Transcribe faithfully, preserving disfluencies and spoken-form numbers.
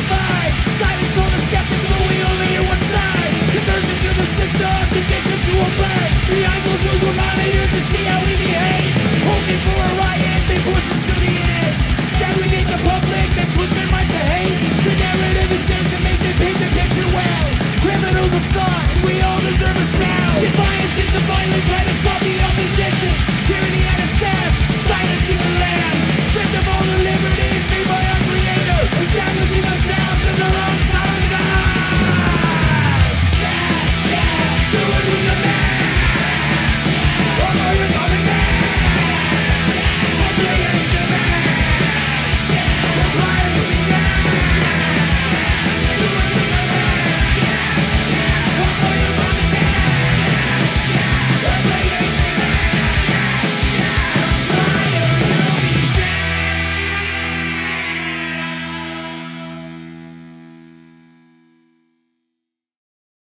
divide. Silence all the skeptics, so we only hear one side. Conversion to the system, conviction to obey. Behind those rules we're monitored to see how we behave.